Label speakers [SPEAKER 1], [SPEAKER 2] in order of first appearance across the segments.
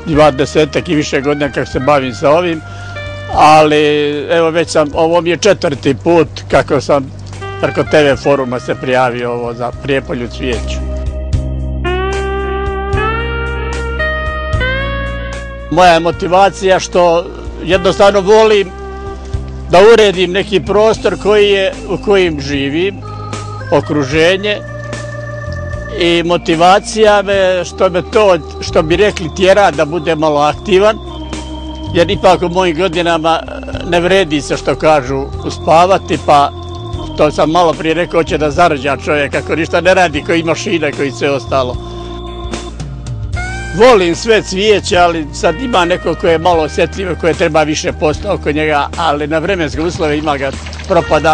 [SPEAKER 1] 20 i više godina kako se bavim sa ovim, ali evo već ovo mi je 4. put kako sam preko TV foruma se prijavio ovo za Prijepolje u cvijeću. Moja je motivacija što jednostavno volim da uredim neki prostor u kojem živim, okruženje, i motivacija me što bi rekli, tjera da bude malo aktivan, jer ipak u mojim godinama ne vredi se, što kažu, uspavati, pa to sam malo prije rekao, hoće da zarađa čovjek ako ništa ne radi, koji mašina, koji sve ostalo. Volim sve cvijeće, ali sad ima neko koje je malo osjetljivo, koje treba više posla oko njega, ali na vremenske uslove ima ga, propada.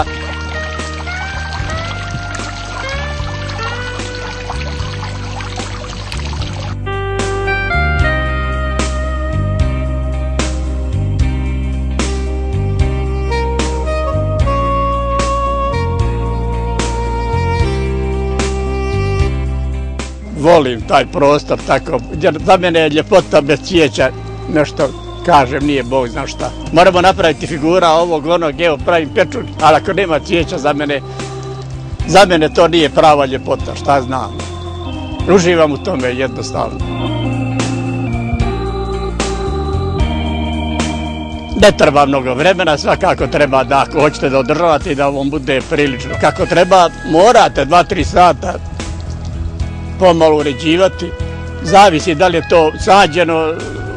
[SPEAKER 1] Volim taj prostor tako, jer za mene je ljepota bez cvijeća nešto, kažem, nije Bog zna šta. Moramo napraviti figura ovog, onog, evo pravim pečurk, ali ako nema cvijeća za mene to nije prava ljepota, šta znam. Uživam u tome jednostavno. Ne treba mnogo vremena, svakako treba da ako hoćete da održavate i da vam bude prilično kako treba, morate 2-3 sata pomalo uređivati. Zavisi da li je to sađeno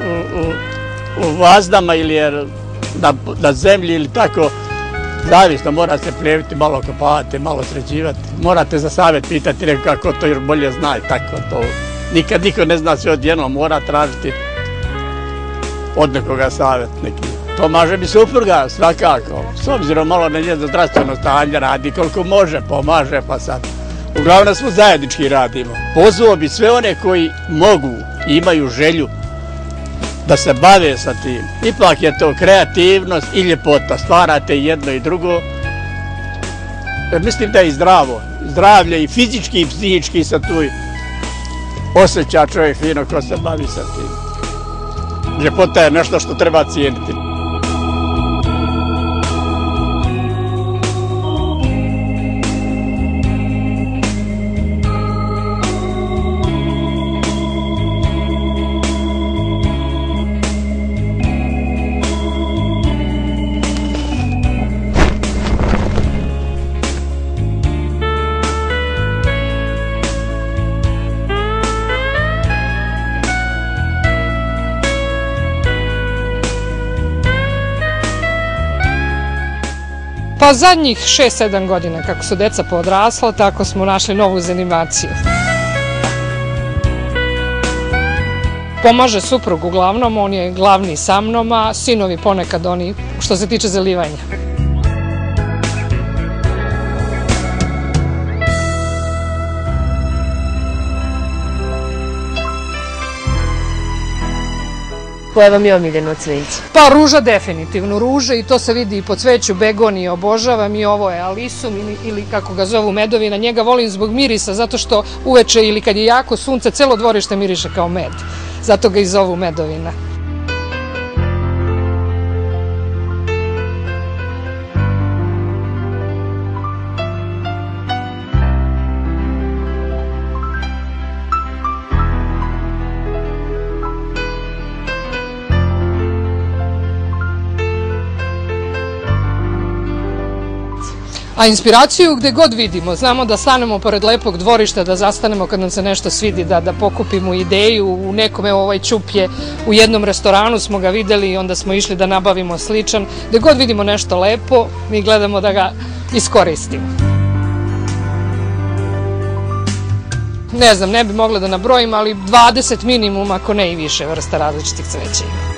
[SPEAKER 1] u vazdama ili je na zemlji ili tako. Zavisno, mora se pljeviti, malo kopavati, malo sređivati. Morate za savjet pitati neko kako to još bolje zna i tako to. Nikad niko ne zna sve odjednom, mora tražiti od nekoga savjet neki. Pomaže mi supruga, svakako. S obzirom malo na njeno zdravstveno stanje, radi koliko može, pomaže, pa sad. Uglavnom smo zajednički radimo. Pozvao bi sve one koji mogu i imaju želju da se bave sa tim. Ipak je to kreativnost i ljepota. Stvarate jedno i drugo. Mislim da je i zdravo. Zdravlje i fizički i psihički se tu osjeća čovjek fino ko se bavi sa tim. Ljepota je nešto što treba cijeniti.
[SPEAKER 2] Pa zadnjih 6-7 godina kako su deca podrasla, tako smo našli novu zanimaciju. Pomaže suprug uglavnom, on je glavni sa mnom, a sinovi ponekad oni što se tiče zalivanja.
[SPEAKER 3] Koje vam je omiljeno cvijeće?
[SPEAKER 2] Pa ruža definitivno, ruže, i to se vidi i po cveću, begonije obožavam, i ovo je alisum ili kako ga zovu medovina. Njega volim zbog mirisa, zato što uveče ili kad je jako sunce, celo dvorište miriše kao med. Zato ga i zovu medovina. A inspiraciju gde god vidimo, znamo da stanemo pored lepog dvorišta, da zastanemo kad nam se nešto svidi, da pokupimo ideju u nekom, evo ovaj ćup je u jednom restoranu, smo ga videli i onda smo išli da nabavimo sličan. Gde god vidimo nešto lepo, mi gledamo da ga iskoristimo. Ne znam, ne bi mogla da nabrojim, ali 20 minimum, ako ne i više, vrsta različitih cveća ima.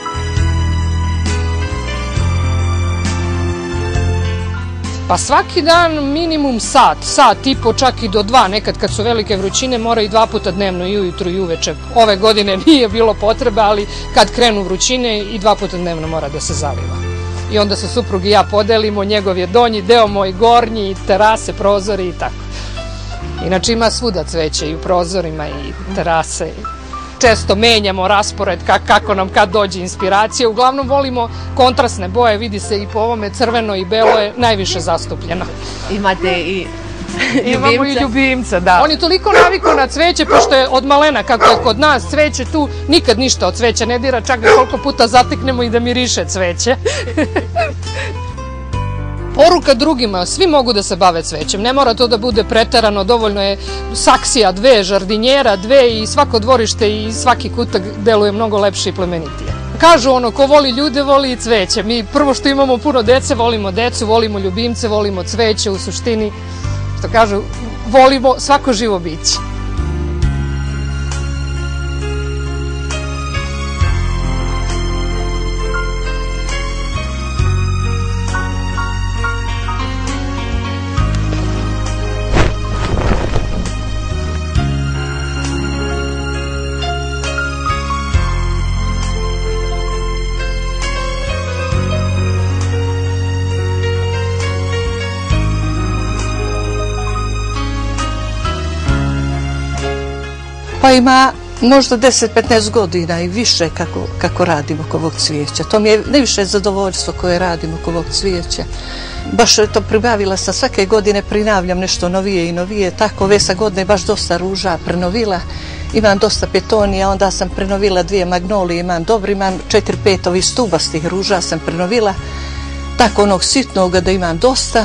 [SPEAKER 2] Pa svaki dan minimum sat i po, čak i do 2, nekad kad su velike vrućine mora i 2 puta dnevno, i ujutru i uveče. Ove godine nije bilo potrebe, ali kad krenu vrućine i 2 puta dnevno mora da se zaliva. I onda se suprug i ja podelimo, njegov je donji deo, moj gornji, terase, prozori i tako. Inače ima svuda cveće, i u prozorima, i terase. često menjamo raspored kako nam kad dođe inspiracija. Uglavnom volimo kontrastne boje, vidi se i po ovome crveno i belo je najviše zastupljeno.
[SPEAKER 3] Imate i
[SPEAKER 2] Imamo i ljubimca, da. On je toliko navikao na cveće, pošto je od malena, kako je kod nas cveće tu, nikad ništa od cveća ne dira, čak ga koliko puta zateknemo i da miriše cveće. Poruka drugima, svi mogu da se bave cvećem, ne mora to da bude preterano, dovoljno je saksija, 2, žardinjera 2 i svako dvorište i svaki kutak deluje mnogo lepše i plemenitije. Kažu ono, ko voli ljude, voli i cveće. Mi prvo što imamo puno dece, volimo decu, volimo ljubimce, volimo cveće, u suštini, što kažu, volimo svako živo biće.
[SPEAKER 4] Pa ima možda 10-15 godina i više kako radim oko ovog cvijeća. To mi je najviše zadovoljstvo koje radim oko ovog cvijeća. Baš to pribavila sam, svake godine prinavljam nešto novije i novije. Tako ove sa godine baš dosta ruža prenovila. Imam dosta petonija, onda sam prenovila 2 magnolije, imam 4-5 ovih stubastih ruža sam prenovila. Tako onog sitnoga da imam dosta.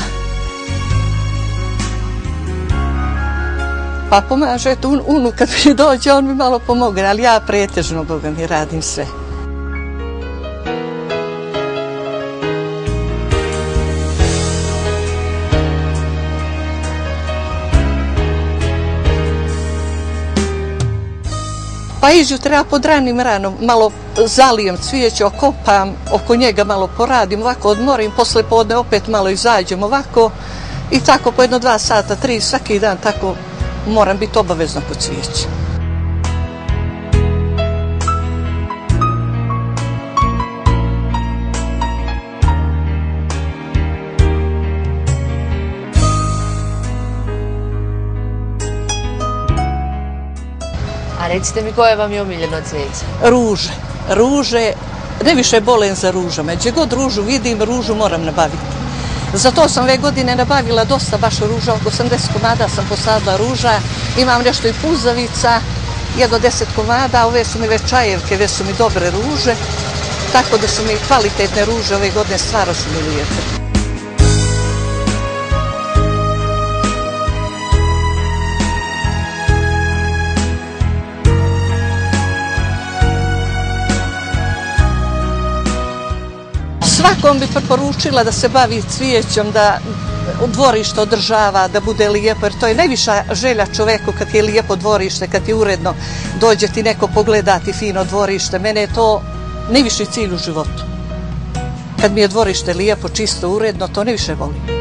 [SPEAKER 4] Pa pomaže, eto, unuk kad mi dođe, on mi malo pomogne, ali ja pretežno, Boga mi, radim sve. Pa izjutra ja pod ranim ranom malo zalijem cvijeće, okopam, oko njega malo poradim, ovako odmorim, posle podne opet malo izađem ovako i tako po 1-2 sata, 3 svaki dan tako moram biti obavezno kod cvijeća.
[SPEAKER 3] A recite mi koje vam je omiljeno cvijeće?
[SPEAKER 4] Ruže. Ruže, ne više bolen za ružama. Gdje god ružu vidim, ružu moram nabaviti. Zato sam ove godine nabavila dosta baš ruža, oko 80 komada sam posadila ruža, imam nešto i puzavica, 1 do 10 komada, ove su mi već čajevke, ove su mi dobre ruže, tako da su mi kvalitetne ruže ove godine, stvarno su mi lijepe. Svakom bi preporučila da se bavi cvijećom, da dvorište održava, da bude lijepo, jer to je najviša želja čoveku kad je lijepo dvorište, kad je uredno, dođe ti neko pogledati fino dvorište. Mene je to najviši cilj u životu. Kad mi je dvorište lijepo, čisto, uredno, to najviše volim.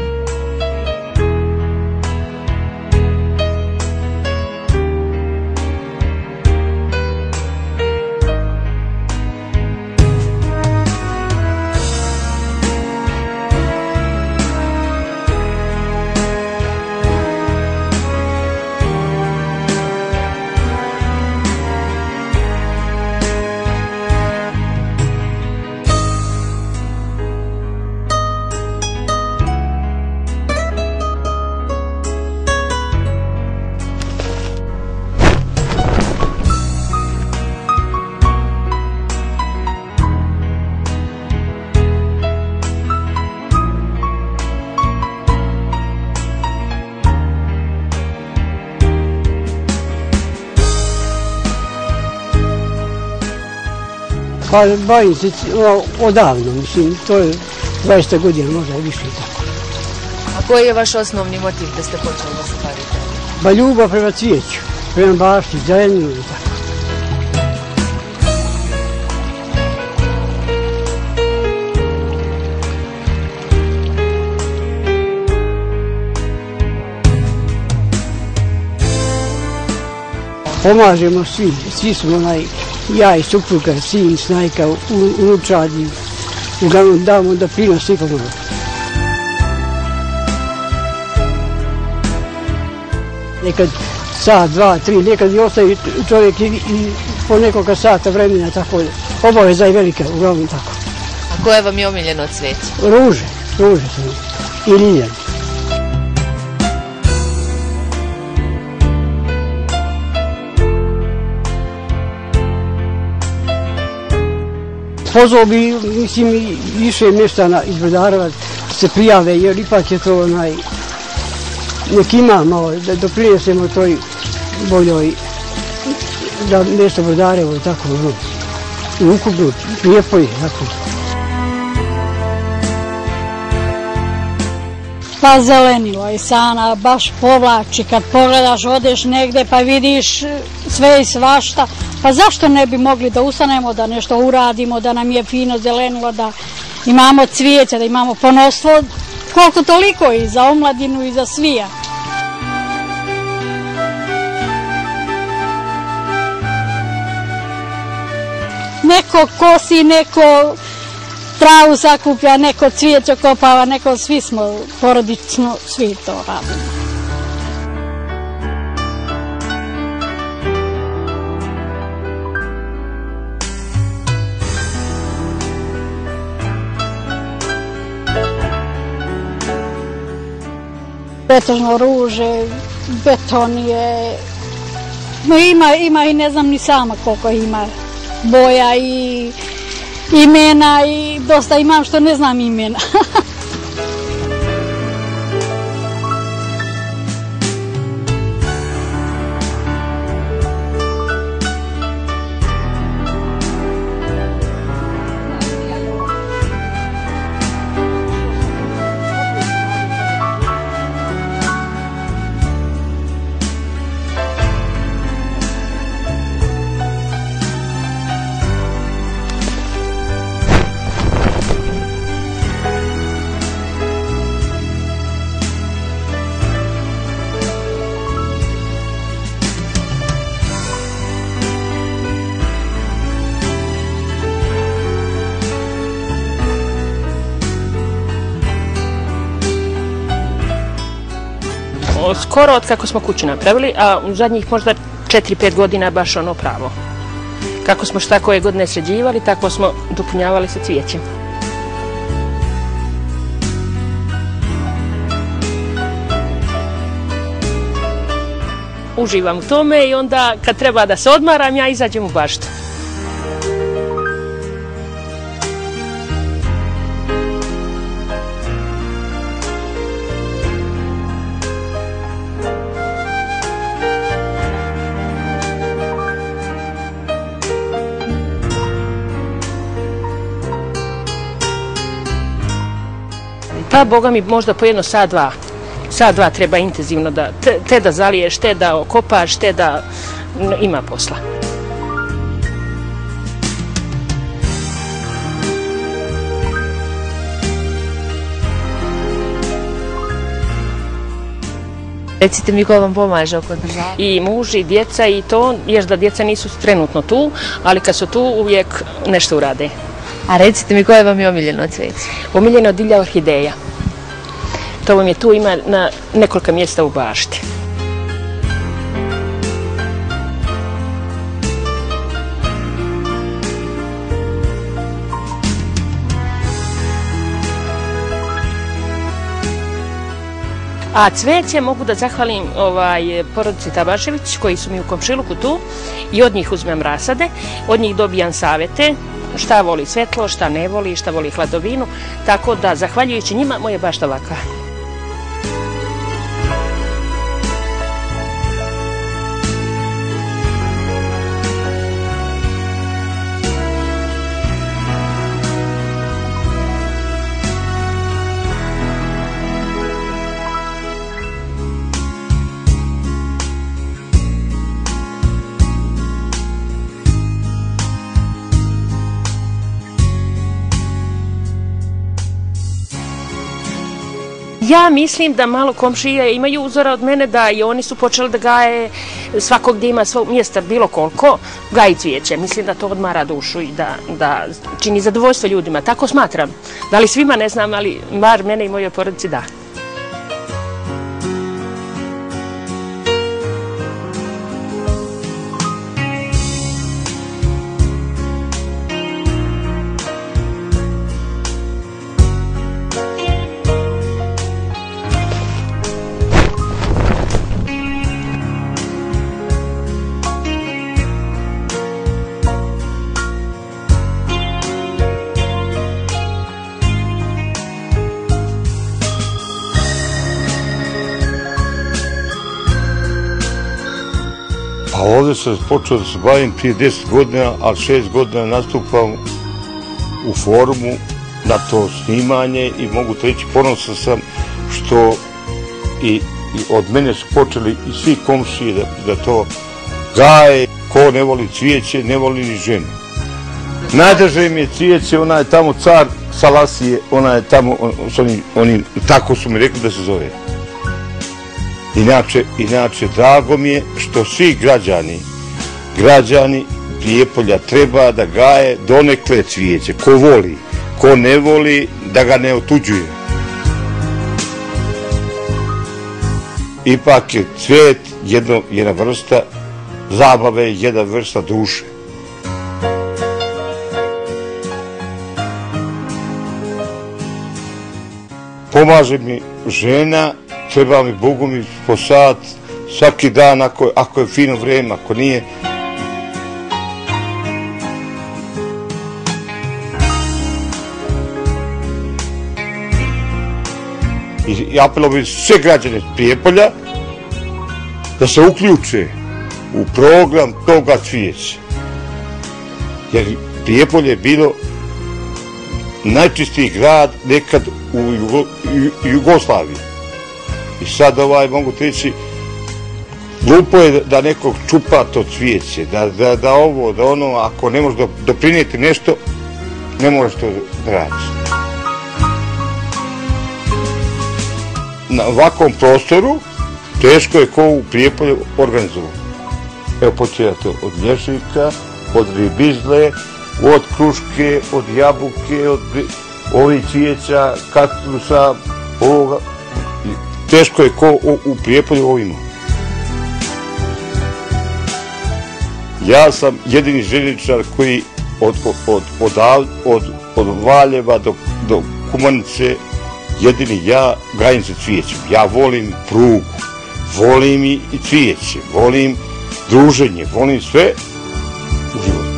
[SPEAKER 5] Pa bavim se odavno, mislim, to je 20 godina, možda i više tako.
[SPEAKER 3] A koji je vaš osnovni motiv da ste počeli da se bavite?
[SPEAKER 5] Ba ljubav prema cvijeću, prema bašti, zelenu i tako. Pomažemo svi smo ja i supruga, sin, snajka, unučadi, uglavnom damo da prinos svi pomogu. Nekad sat, 2, 3, nekad i ostaje čovjek i po nekoga sata vremena, tako obaveza je velika, uglavnom tako.
[SPEAKER 3] A koje vam je omiljeno cvijeće?
[SPEAKER 5] Ruže su mi. I ljiljane. Pozvao bi, mislim, i više mještana iz Brodareva se prijave, jer ipak je to nek ima malo, da doprinesemo toj boljoj, da mjesto Brodarevo i tako, i ukupno lijepo je, tako.
[SPEAKER 6] Pa zelenilo i sana baš povlači, kad pogledaš, odeš negde pa vidiš sve i svašta, pa zašto ne bi mogli da ustanemo, da nešto uradimo, da nam je fino zelenilo, da imamo cvijeća, da imamo ponostvo, koliko toliko i za omladinu i za svija. Neko kosi, neko travu sakuplja, neko cvijeće kopava, neko, svi smo porodično, svi to radimo. Pretežno ruže, beton je, ima i ne znam ni sama koliko ima boja i imena i dosta imam što ne znam imena.
[SPEAKER 7] Skoro od kako smo kuću napravili, a u zadnjih možda 4-5 godina baš ono pravo. Kako smo šta koje godine sređivali, tako smo dopunjavali sa cvijećem. Uživam u tome i onda kad treba da se odmaram, ja izađem u baštu. Pa, boga mi, možda po jedno sat, dva treba intenzivno da, te da zaliješ, te da okopaš, te da ima posla.
[SPEAKER 3] Recite mi ko vam pomaže oko održavanja?
[SPEAKER 7] I muž i djeca i to, jer da djeca nisu trenutno tu, ali kad su tu uvijek nešto urade.
[SPEAKER 3] A recite mi koje vam je omiljeno cvijeće?
[SPEAKER 7] Omiljeno divlja orhideja. To vam je tu, ima na nekoliko mjesta u bašti. A cvijeće mogu da zahvalim porodici Tabašević koji su mi u komšiluku tu i od njih uzmem rasade, od njih dobijam savjete šta voli svetlo, šta ne voli, šta voli hladovinu, tako da zahvaljujući njima moja bašta ovakva. Ja mislim da malo komšije imaju uzora od mene da i oni su počeli da gaje svakog gdje ima svog mjesta bilo koliko, gaji cvijeće. Mislim da to odmara dušu i da čini zadovoljstvo ljudima. Tako smatram. Da li svima ne znam, ali bar mene i mojoj porodici da.
[SPEAKER 8] Pa ovdje sam počeo da se bavim prije 10 godina, ali 6 godina nastupam u forumu na to snimanje i mogu te reći ponosan sam što i od mene su počeli i svi komšije da to gaje. Ko ne voli cvijeće, ne voli ni ženu. Najdraže mi je cvijeće, ona je tamo car Salasije, ona je tamo, tako su mi rekli da se zove. Inače, drago mi je što svi građani Prijepolja treba da gaje donekle cvijeće. Ko voli, ko ne voli, da ga ne otuđuje. Ipak je cvijet jedna vrsta zabave, jedna vrsta duše. Pomaže mi žena, treba mi Bogu mi po sat, svaki dan ako je fino vrijeme, ako nije. I apelovao bih sve građane Prijepolja da se uključe u program toga cvijeća. Jer Prijepolje je bilo najčistiji grad nekad u Jugoslaviji. I sad mogu reći, glupo je da nekog čupa to cvijeće, da ovo, da ono, ako ne možeš doprinijeti nešto, ne možeš to da radiš. Na ovakvom prostoru teško je ko u Prijepolju organizovati. Evo počinjate od lješnika, od ribizle, od kruške, od jabuke, od ovih cvijeća, kaktusa, ovoga. Teško je ko u Prijepolju ovo ima. Ja sam jedini željezničar koji od Valjeva do Kumanice, jedini ja gajim se cvijećem. Ja volim prugu, volim i cvijeće, volim druženje, volim sve u životu.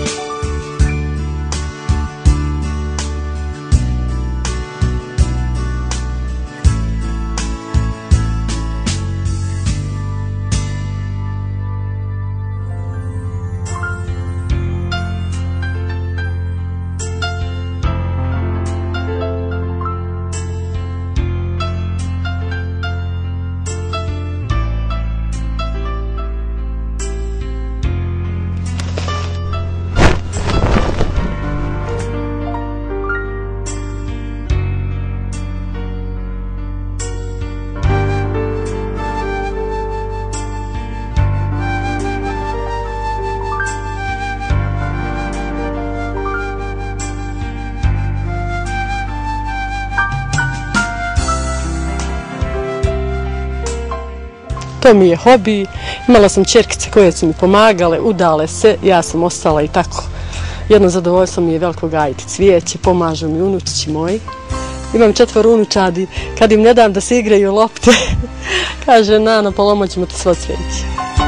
[SPEAKER 9] To mi je hobi, imala sam ćerkice koje su mi pomagale, udale se, ja sam ostala i tako. Jedno zadovoljstvo mi je veliko gajiti cvijeće, pomažu mi unučići moji. Imam 4 unučadi, kad im ne dam da se igraju lopte, kaže Nano, polomot ćemo ti svo cvijeće.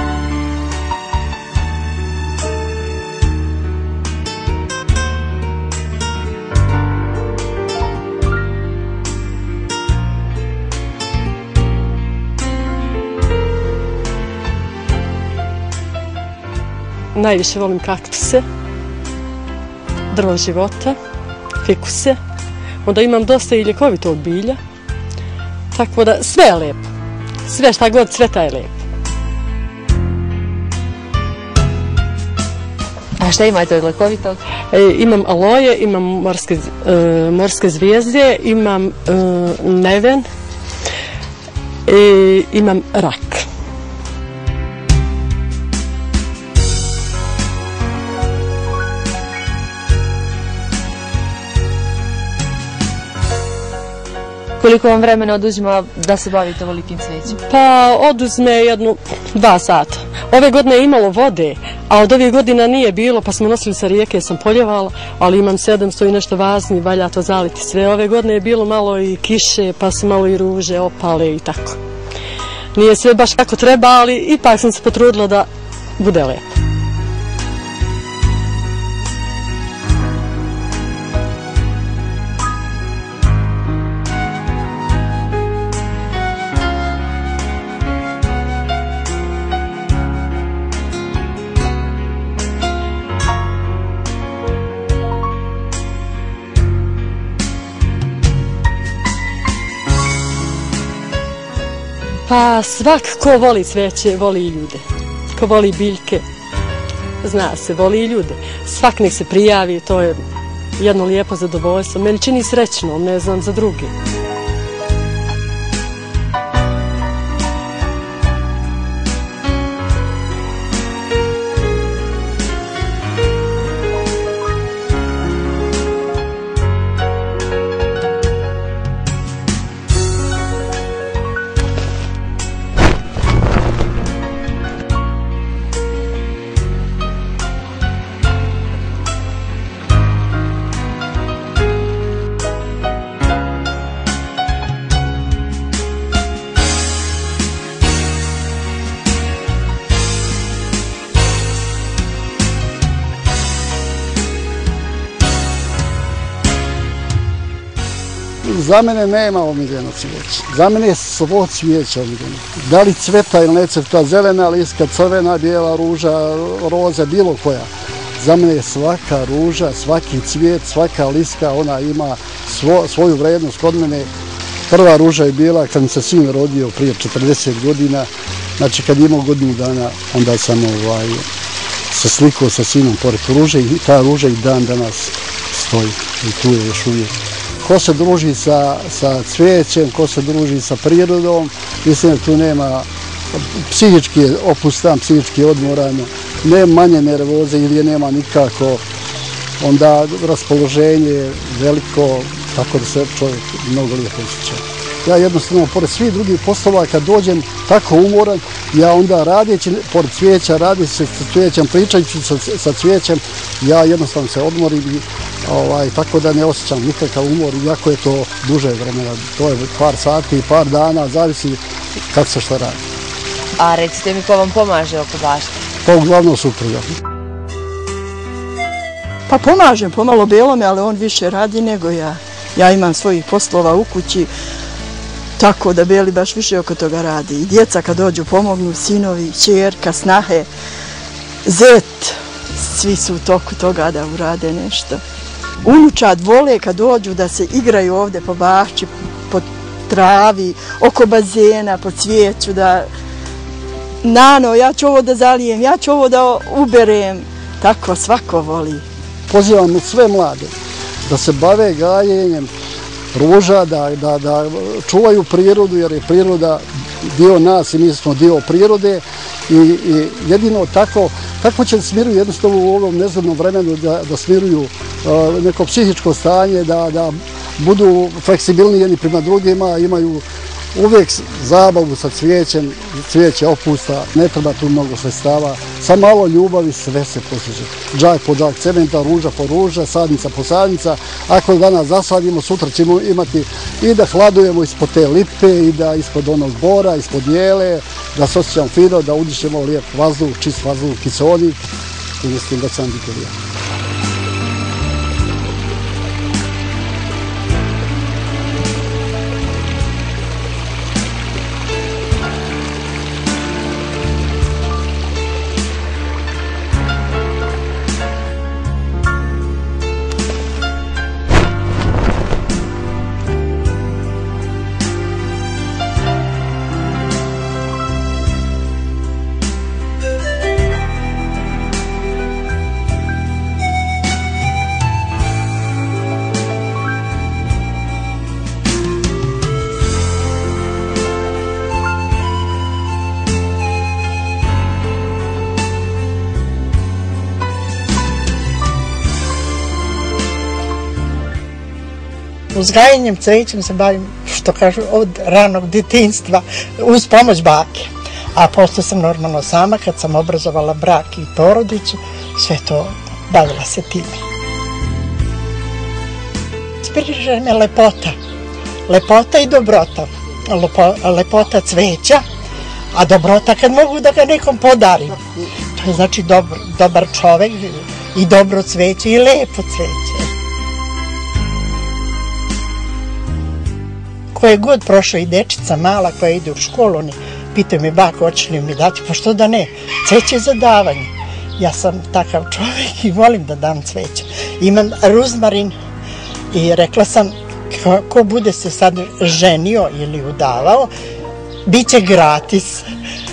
[SPEAKER 9] Najviše volim kaktuse, drvo života, fikuse, onda imam dosta i ljekovitog bilja, tako da sve je lijepo, sve šta god cveta je lijepo.
[SPEAKER 3] A šta imate od ljekovitog?
[SPEAKER 9] Imam aloje, imam morske zvijezde, imam neven i imam rak.
[SPEAKER 3] Koliko vam vremena oduzima da se bavite ovolikim cvijećima?
[SPEAKER 9] Pa oduzme 2 sata. Ove godine je imalo vode, a od ovih godina nije bilo, pa smo nosili sa rijeke, sam poljevala, ali imam 700 i nešto vazni, valja to zaliti sve. Ove godine je bilo malo i kiše, pa su malo i ruže opale i tako. Nije sve baš kako treba, ali ipak sam se potrudila da bude lijepo. Pa svak ko voli cveće, voli i ljude. Ko voli biljke, zna se, voli i ljude. Svak nek se prijavi, to je jedno lijepo zadovoljstvo. Meni čini srećno, ne znam za druge.
[SPEAKER 10] Za mene nema omiljenog cvijeća. Za mene je svo cvijeće omiljeno. Da li cveta ili ne cveta, zelena liska, crvena, bijela ruža, roza, bilo koja. Za mene je svaka ruža, svaki cvijet, svaka liska, ona ima svoju vrednost. Kod mene prva ruža je bila kad mi se sin rodio prije 40 godina. Znači kad imao godinu dana, onda sam se slikao sa sinom pored ruže i ta ruža i dan danas stoji i tu je još uvijek. Ko se druži sa cvijećem, ko se druži sa prirodom, mislim da tu nema psihički opustan, psihički odmoran, nema manje nervoze ili je nema nikako, onda raspoloženje je veliko, tako da se čovjek mnogo lijepo osjeća. Ja jednostavno, pored svih drugih poslova, kad dođem tako umoran, ja onda radeći, pored cvijeća, radeći sa cvijećem, pričajući sa cvijećem, ja jednostavno se odmorim i tako da ne osjećam nikakav umor, iako je to duže vremena, to je par sati, par dana, zavisi kako se šta radi.
[SPEAKER 3] A recite mi ko vam pomaže oko bašte?
[SPEAKER 10] Pa uglavnom supruga.
[SPEAKER 4] Pa pomažem pomalo Belome, ali on više radi nego ja. Ja imam svojih poslova u kući, tako da Beli baš više oko toga radi. I djeca kad dođu pomognu, sinovi, ćerka, snahe, zet, svi su u toku toga da urade nešto. Unučad vole kad dođu da se igraju ovdje po bašči, po travi, oko bazena, po cvijeću, da nano, ja ću ovo da zalijem, ja ću ovo da uberem, tako svako voli.
[SPEAKER 10] Pozivam sve mlade da se bave gajenjem ruža, da čuvaju prirodu, jer je priroda dio nas i mi smo dio prirode i jedino tako će smiruju jednostavno u ovom nezgodnom vremenu da smiruju neko psihičko stanje, da budu fleksibilni jedni prema drugima, imaju uvijek zabavu sa cvijećem, cvijeće opusta, ne treba tu mnogo sredstava, sa malo ljubavi sve se postiže. Džak po džak cementa, ruža po ruža, sadnica po sadnica. Ako danas zasadimo, sutra ćemo imati i da hladujemo ispod te lipe i da ispod onog bora, ispod jele, da se osjećamo fino, da udišemo lijep vazduh, čist vazduh, kiseonik i mislim da će nam biti lijepo.
[SPEAKER 11] Uzgajanjem cvećem se bavim, što kažu, od ranog djetinjstva uz pomoć bake. A poslije sam normalno sama, kad sam obrazovala brak i porodicu, sve to bavila se time. Inspiriše me lepota. Lepota i dobrota. Lepota cveća, a dobrota kad mogu da ga nekom podarim. To je znači dobar čovek i dobro cveće i lepo cveće. Koje god prošao i dečica mala koja ide u školu, oni pitaju mi, bako, hoće li mi dati, pa što da ne, cveće je za davanje. Ja sam takav čovjek i volim da dam cveće. Imam ruzmarin i rekla sam, ko bude se sad ženio ili udavao, biće gratis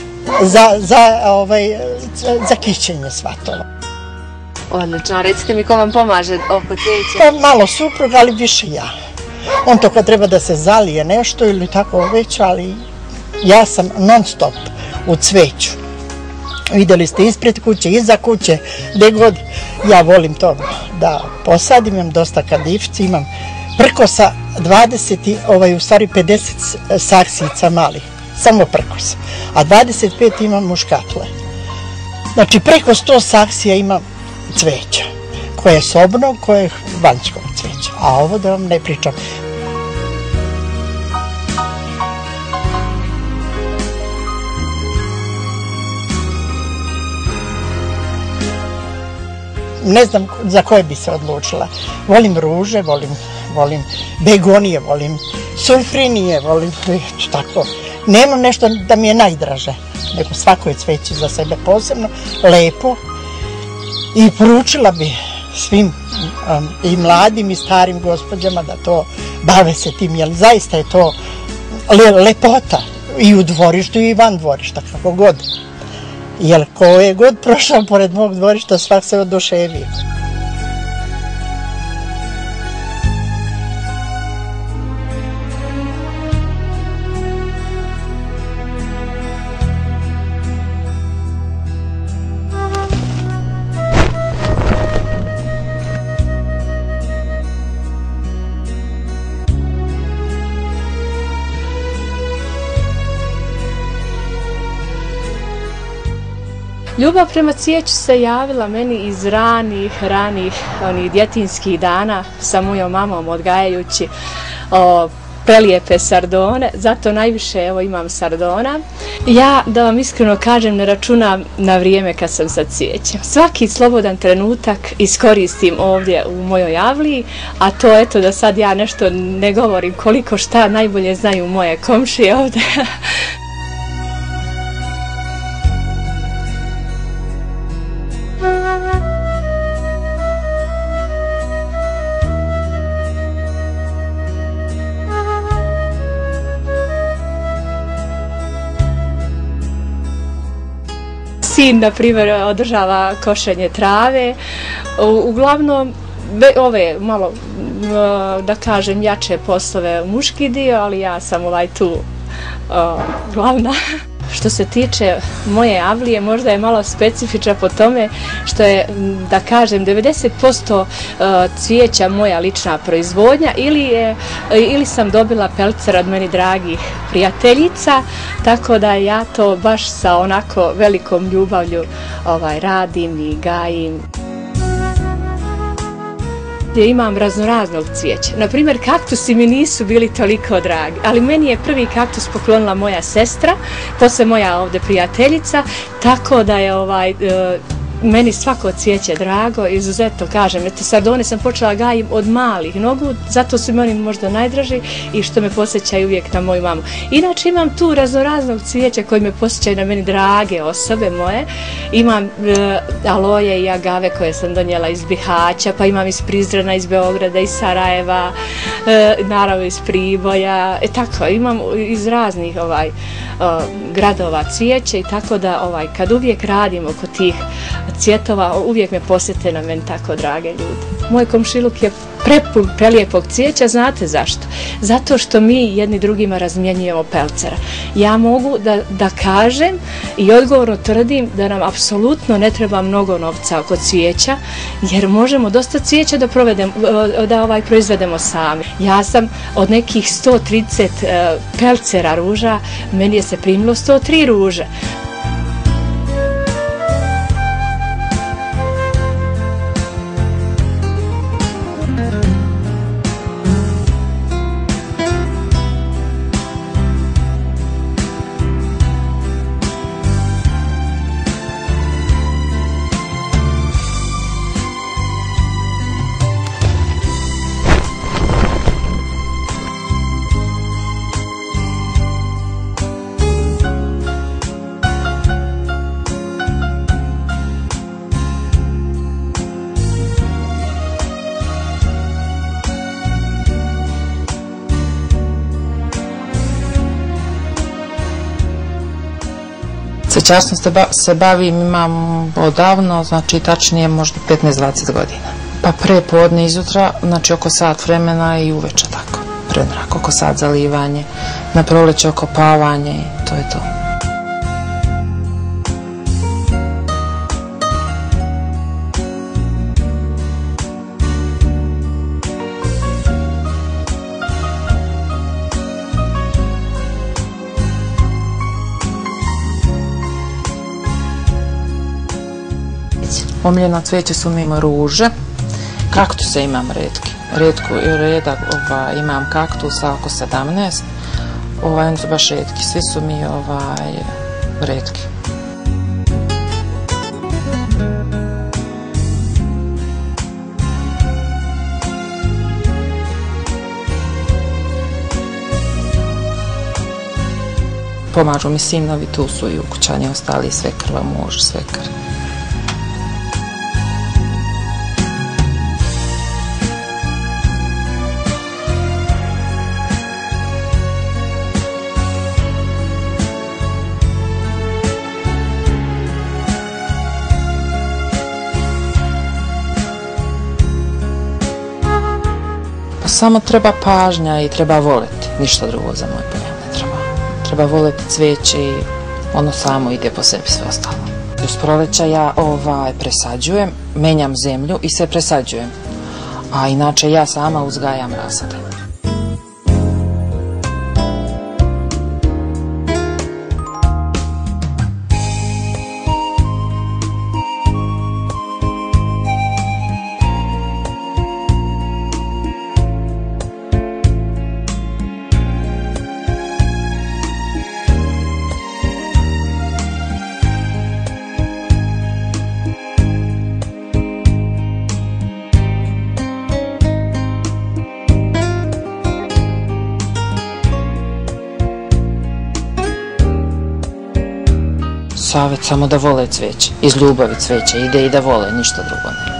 [SPEAKER 11] za kićenje svatova.
[SPEAKER 3] Odlično, recite mi ko vam pomaže oko cvijeća?
[SPEAKER 11] Pa malo suprug, ali više ja. On to kad treba da se zalije nešto ili tako već, ali ja sam non stop u cveću. Vidjeli ste ispred kuće, iza kuće, gdje god. Ja volim to da posadim, imam dosta kadifci, imam prkosa 50 saksica malih, samo prkosa, a 25 imam muškatle. Znači preko 100 saksija imam cveća, koje je sobnog, koje je vanjskog cveća, a ovo da vam ne pričam. Ne znam za koje bi se odlučila. Volim ruže, volim begonije, volim sulfrinije, volim tako. Nemam nešto da mi je najdraže, nego svako je cveće za sebe posebno, lepo. I poručila bi svim i mladim i starim gospođama da to bave se tim, jer zaista je to lepota i u dvorištu i van dvorišta, kako god. Jer ko je god prošao pored mog dvorišta, svak se oduševio.
[SPEAKER 12] Ljubav prema cvijeću se javila meni iz ranih onih djetinjskih dana sa mojom mamom odgajajući prelijepe sardone, zato najviše evo imam sardona. Ja, da vam iskreno kažem, ne računam na vrijeme kad sam sa cvijećem. Svaki slobodan trenutak iskoristim ovdje u mojoj avliji, a to eto da sad ja nešto ne govorim koliko šta najbolje znaju moje komšije ovdje. Sin, na primjer, održava košenje trave. Uglavnom, ove malo, da kažem, jače poslove muški dio, ali ja sam tu glavna. Što se tiče moje avlije, možda je malo specifična po tome što je, da kažem, 90% cvijeća moja lična proizvodnja ili sam dobila pelcer od meni dragih prijateljica, tako da ja to baš sa onako velikom ljubavlju radim i gajim. Imam raznoraznog cvijeća. Naprimjer, kaktusi mi nisu bili toliko dragi, ali meni je prvi kaktus poklonila moja sestra, posle moja ovdje prijateljica, tako da je meni svako cvijeće drago, izuzetno kažem, sardone sam počela gajim od malih nogu, zato su mi oni možda najdraži i što me posjećaju uvijek na moju mamu. Inače imam tu raznoraznog cvijeća koji me posjećaju na meni drage osobe moje. Imam aloje i agave koje sam donijela iz Bihaća, pa imam iz Prizrena, iz Beograda, iz Sarajeva, naravno iz Priboja, tako imam iz raznih gradova cvijeće i tako da kad uvijek radim oko tih cvjetova, uvijek me posjete na meni tako drage ljudi. Moj komšiluk je prepun prelijepog cvijeća, znate zašto? Zato što mi jedni drugima razmjenjujemo pelcera. Ja mogu da kažem i odgovorno tvrdim da nam apsolutno ne treba mnogo novca oko cvijeća, jer možemo dosta cvijeća da proizvedemo sami. Ja sam od nekih 130 pelcera ruža, meni je se primilo 103 ruže.
[SPEAKER 13] Cvećarstvom se bavim, imam odavno, znači tačnije možda 15-20 godina. Pa pre podne izutra, znači oko sat vremena i uveče tako. Predmrak, oko sat zalivanje, na proleće okopavanje i to je to. Omiljena cveće su mimo ruže, kaktuse imam redak imam kaktusa oko 17, oni su baš retki, svi su mi retki. Pomažu mi sinovi, tu su i ukućani ostali, svekrva, muž, svekar. Samo treba pažnja i treba voljeti, ništa drugo za moj pojam ne treba. Treba voljeti cvijeće i ono samo ide po sebi sve ostalo. Uz proleća ja presađujem, menjam zemlju i sve presađujem, a inače ja sama uzgajam rasade. Savjet samo da vole cveće, iz ljubavi cveće, ide i da vole, ništa drugo ne.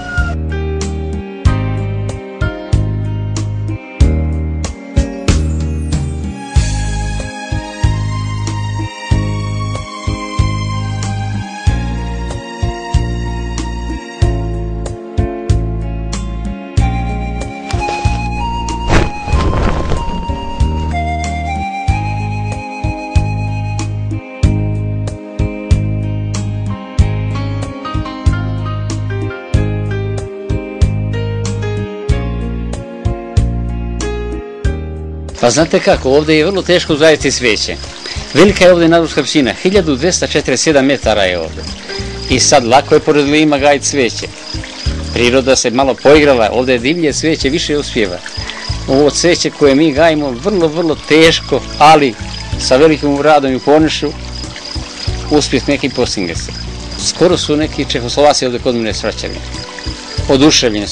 [SPEAKER 14] Pa znate kako, ovdje je vrlo teško uzgajati cvijeće. Velika je ovdje nadmorska visina, 1247 metara je ovdje. I sad lako je pored Lima gajiti cvijeće. Priroda se malo poigrala, ovdje je divlje cvijeće, više uspjeva. Ovo cvijeće koje mi gajimo vrlo, vrlo teško, ali sa velikim radom i upornošću uspjeh neki postigne se. Skoro su neki Čehoslovaci ovdje kod mene svraćali. Oduševljeni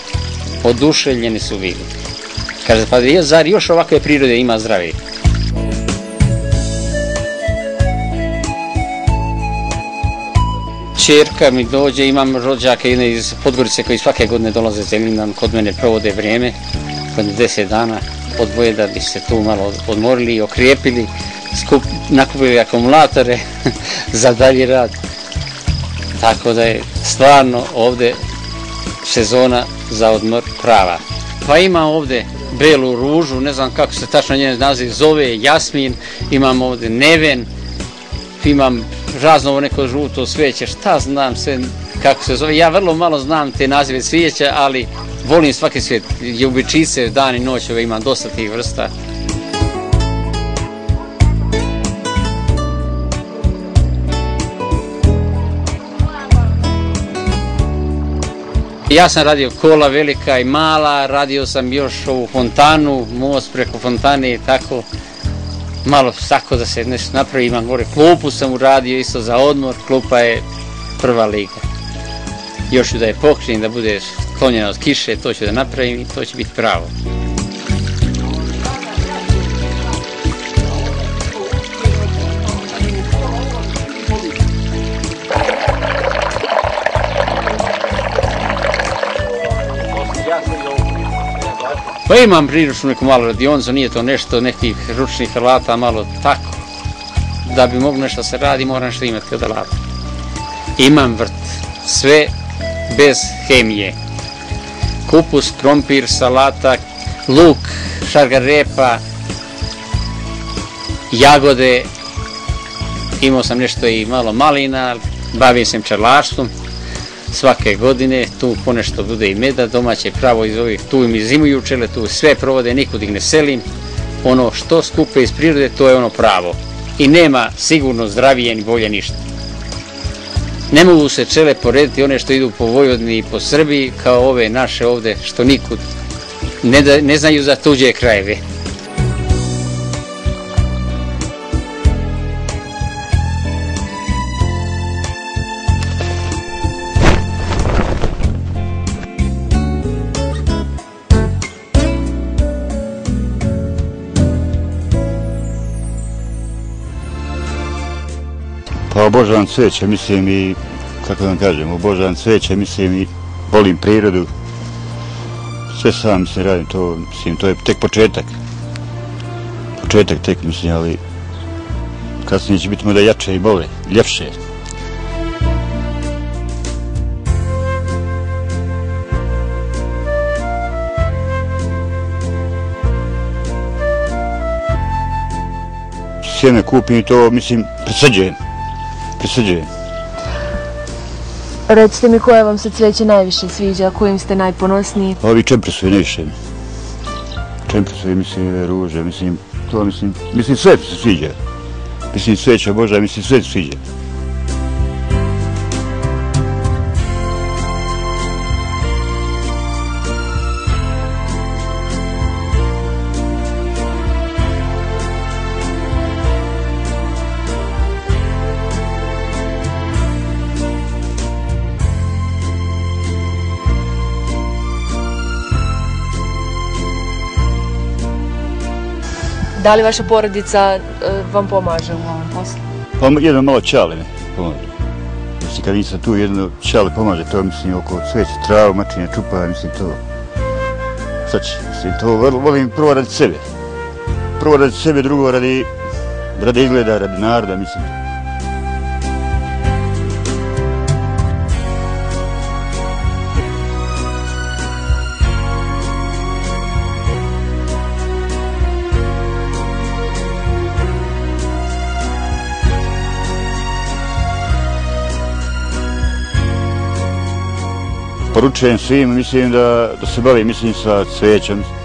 [SPEAKER 14] su bili. Kaže, pa zar još ovakve prirode ima zdravije? Čerka mi dođe, imam rođake iz Podgorice koji svake godine dolaze Zelinan, kod mene provode vrijeme, kod 10 dana odvoje da bi se tu malo odmorili i okrijepili, nakupili akumulatore za dalji rad. Tako da je stvarno ovdje sezona za odmor prava. Pa ima ovdje belu ružu, ne znam kako se tačno njen naziv zove, jasmin, imam ovdje neven, imam raznovo neko žuto cvijeće, šta znam sve kako se zove. Ja vrlo malo znam te nazive cvijeća, ali volim svaki cvijet. Ljubičice, dan i noć, imam dosta tih vrsta. Ja sam radio kola velika i mala, radio sam još ovu fontanu, most preko fontane i tako. Malo tako da se nešto napravi, imam gore klupu sam uradio isto za odmor, klupa je prva liga. Još ću da je pokrijem, da bude sklonjena od kiše, to ću da napravim i to će biti pravo. Pa imam priručnu neku malu radionicu, nije to nešto nekih ručnih alata, malo tako. da bi moglo nešto se radi, moram što imati kod alata. Imam vrt, sve bez hemije. Kupus, krompir, salata, luk, šargarepa, jagode, imao sam nešto i malo malina, bavim se pčelarstvom svake godine, tu ponešto bude i meda, domaće pravo iz ovih, tu mi zimuju pčele, tu sve provode, nikud ih ne selim, ono što skupe iz prirode, to je ono pravo i nema sigurno zdravije ni bolje ništa. Ne mogu se pčele porediti one što idu po Vojvodini i po Srbiji kao ove naše ovde što nikud ne znaju za tuđe krajeve.
[SPEAKER 8] Pa obožavam cveće, mislim i, kako da vam kažem, obožavam cveće, mislim i volim prirodu. Sve sam, mislim, radim to, mislim, to je tek početak. Početak tek, mislim, ali kasnije će biti možda jače i bolje, ljepše. Sjeme kupim i to, mislim, presađujem.
[SPEAKER 3] Recite mi koje vam se cveće najviše sviđa, kojim ste najponosniji?
[SPEAKER 8] Ovi čempresovi najviše. Čempresovi, mislim, ruže, mislim, to, mislim, sve se sviđa. Mislim, cveće obožavam, mislim, sve se sviđa.
[SPEAKER 3] Da li vaša porodica vam pomaže u ovom poslu?
[SPEAKER 8] Pa jedno malo čale me pomaže. Mislim, kad nisam tu, jedno čale pomaže, to mislim oko cveće, travu, mačine, čupa, mislim to. Šta će, mislim to volim prvo radi sebe. Prvo radi sebe, drugo radi izgleda, radi naroda, mislim. Poručujem svim, mislim da se bavim, mislim, sa cvećem.